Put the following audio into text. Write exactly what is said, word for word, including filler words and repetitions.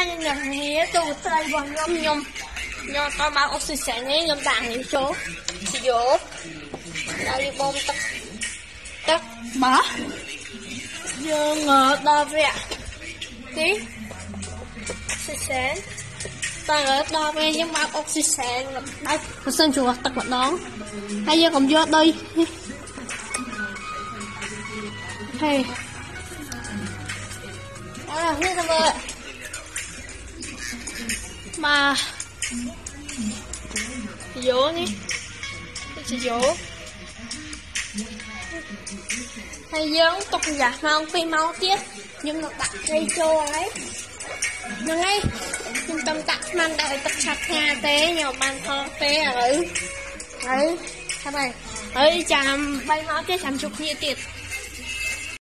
như là nghe tôi tay bằng nhom nhom nhom tao bao oxygen ấy nhom tàng những số chỉ dỗ đây bom tắc tắc má giờ ngờ đo vậy tí oxygen ta ở đo về nhưng mà oxygen đây nó sơn chùa tắc mặt đó hay giờ còn vô đây hay à như thế vậy mà dỗ đi chỉ dỗ hay giống tục giả mau phi mau tiết nhưng mà đặt cây trâu ấy nhưng ấy trung tâm tạc mang đợi tập chặt nhà tế nhiều bàn thơ tế ở ấy ấy sao này ấy chàm bay máu cái chàm chục như tiệt